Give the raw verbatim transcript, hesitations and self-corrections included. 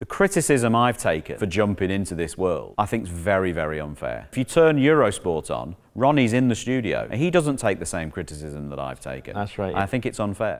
The criticism I've taken for jumping into this world, I think is very, very unfair. If you turn Eurosport on, Ronnie's in the studio, and he doesn't take the same criticism that I've taken. That's right. I think it's unfair.